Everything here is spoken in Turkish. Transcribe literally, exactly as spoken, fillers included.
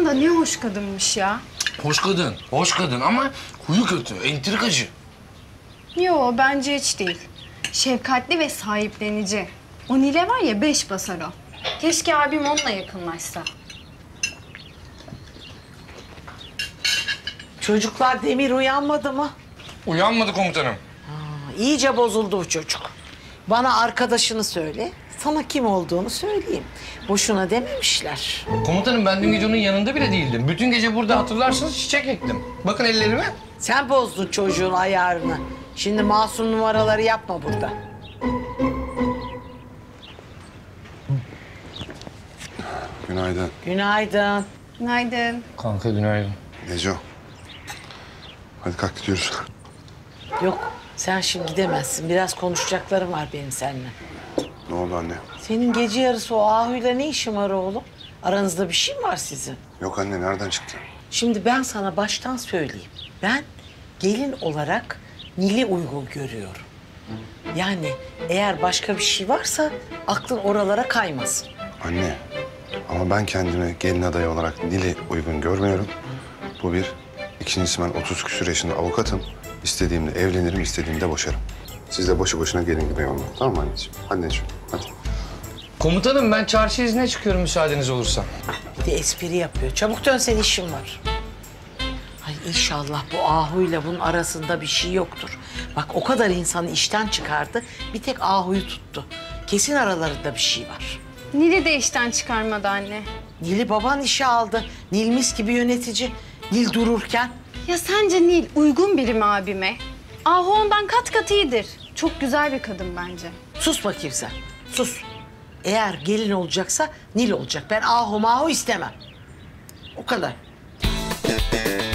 da ne hoş kadınmış ya. Hoş kadın, hoş kadın ama huyu kötü, entrikacı. Yo, bence hiç değil. Şefkatli ve sahiplenici. O Nile var ya, beş basar o. Keşke abim onunla yakınlaşsa. Çocuklar, Demir uyanmadı mı? Uyanmadı komutanım. İyice bozuldu bu çocuk. Bana arkadaşını söyle, sana kim olduğunu söyleyeyim. Boşuna dememişler. Komutanım ben dün gece onun yanında bile değildim. Bütün gece burada hatırlarsınız çiçek ektim. Bakın ellerime. Sen bozdun çocuğun ayarını. Şimdi masum numaraları yapma burada. Günaydın. Günaydın. Günaydın. Kanka günaydın. Neco. Hadi kalk gidiyoruz. Yok, sen şimdi gidemezsin. Biraz konuşacaklarım var benim seninle. Ne oldu anne? Senin gece yarısı o Ahu'yla ne işin var oğlum? Aranızda bir şey mi var sizin? Yok anne, nereden çıktı? Şimdi ben sana baştan söyleyeyim. Ben gelin olarak Nil'i uygun görüyorum. Yani eğer başka bir şey varsa aklın oralara kaymasın. Anne, ama ben kendimi gelin adayı olarak Nil'i uygun görmüyorum. Bu bir. İkincisi, ben otuz küsur yaşında avukatım. İstediğimde evlenirim, istediğimde boşarım. Siz de boşu boşuna gelin gibi olmayın. Tamam mı anneciğim? Anneciğim, hadi. Komutanım ben çarşı izine çıkıyorum müsaadeniz olursa. Bir de espri yapıyor. Çabuk dön, senin işin var. Ay inşallah bu Ahu'yla bunun arasında bir şey yoktur. Bak o kadar insanı işten çıkardı, bir tek Ahu'yu tuttu. Kesin aralarında bir şey var. Nil'i de işten çıkarmadı anne. Nil'i baban işe aldı. Nil mis gibi yönetici. Nil dururken. Ya sence Nil uygun biri mi abime? Ahu ondan kat kat iyidir. Çok güzel bir kadın bence. Sus bakayım sen, sus. Eğer gelin olacaksa Nil olacak. Ben Ahu mahu istemem. O kadar.